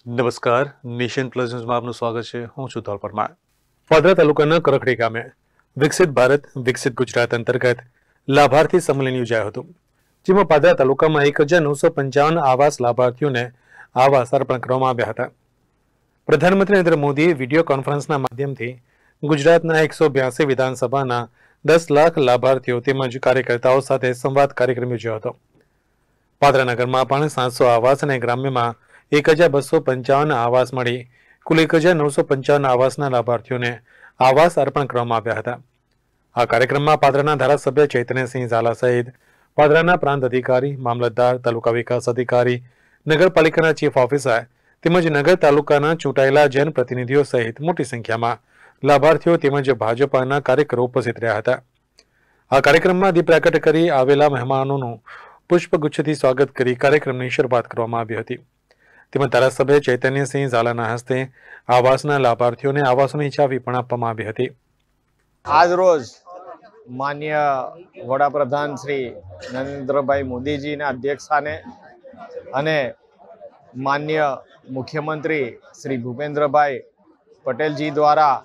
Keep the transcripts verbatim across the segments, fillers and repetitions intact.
નમસ્કાર, nation plus ન્યૂઝમાં આપનું સ્વાગત છે. હું છું ધોલ પરમાર. પાદરા તાલુકાના કરખડી ગામે વિકસિત ભારત વિકસિત ગુજરાત અંતર્ગત લાભાર્થી સંમેલન યોજાયું હતું, જેમાં પાદરા તાલુકામાં એક હજાર નવસો પંચાવન આવાસ લાભાર્થીઓને આવાસ અર્પણ કરવામાં આવ્યા હતા. પ્રધાનમંત્રી નરેન્દ્ર મોદીએ વિડીયો કોન્ફરન્સના માધ્યમથી ગુજરાતના એકસો બ્યાસી વિધાનસભાના દસ લાખ લાભાર્થીઓ તેમજ કાર્યકર્તાઓ સાથે સંવાદ કાર્યક્રમ યોજ્યો હતો. પાદરા નગરમાં પણ સાતસો આવાસ અને ગ્રામ્યમાં એક હજાર બસો પંચાવન આવાસ મળી કુલ એક હજાર નવસો પંચાવન આવાસના લાભાર્થીઓને આવાસ અર્પણ કરવામાં આવ્યા હતા. આ કાર્યક્રમમાં પાદરાના ધારાસભ્ય ચૈતન્યસિંહ ઝાલા સહિત પાદરાના પ્રાંત અધિકારી, મામલતદાર, તાલુકા વિકાસ અધિકારી, નગરપાલિકાના ચીફ ઓફિસર તેમજ નગર તાલુકાના ચૂંટાયેલા જનપ્રતિનિધિઓ સહિત મોટી સંખ્યામાં લાભાર્થીઓ તેમજ ભાજપાના કાર્યકરો ઉપસ્થિત રહ્યા હતા. આ કાર્યક્રમમાં દીપ પ્રાગટ્ય કરી આવેલા મહેમાનોનું પુષ્પગુચ્છથી સ્વાગત કરી કાર્યક્રમની શરૂઆત કરવામાં આવી હતી. તેમજ ધારાસભ્ય ચૈતન્યસિંહ ઝાલાના હસ્તે આવાસના લાભાર્થીઓને આવાસોની ચાવી પણ આપવામાં આવી હતી. આજ રોજ માન્ય વડાપ્રધાન શ્રી નરેન્દ્રભાઈ મોદીજીના અધ્યક્ષસ્થાને અને માન્ય મુખ્યમંત્રી શ્રી ભૂપેન્દ્રભાઈ પટેલજી દ્વારા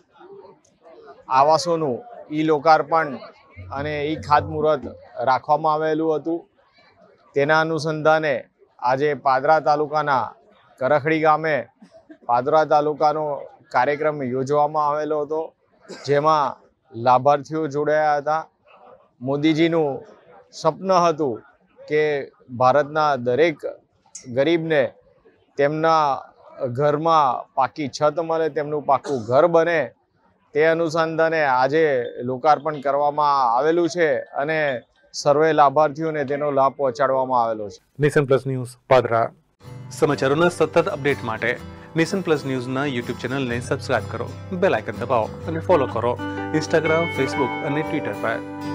આવાસોનું ઈ લોકાર્પણ અને ઈ ખાતમુહૂર્ત રાખવામાં આવેલું હતું. તેના અનુસંધાને આજે પાદરા તાલુકાના કરખડી ગામે પાદરા તાલુકાનો કાર્યક્રમ યોજવામાં આવેલો હતો, જેમાં લાભાર્થીઓ જોડાયા હતા. મોદીજીનું સપન હતું કે ભારતના દરેક ગરીબને તેમના ઘરમાં પાકી છત મળે, તેમનું પાકું ઘર બને. તે અનુસંધાને આજે લોકાર્પણ કરવામાં આવેલું છે અને સર્વે લાભાર્થીઓને તેનો લાભ પહોંચાડવામાં આવેલો છે. Nation plus news Padra. સમાચારોના સતત અપડેટ માટે નેશન પ્લસ ન્યૂઝના યુટ્યુબ ચેનલને સબસ્ક્રાઇબ કરો, બેલ આઇકન દબાવો અને ફોલો કરો ઇન્સ્ટાગ્રામ, ફેસબુક અને ટ્વિટર પર.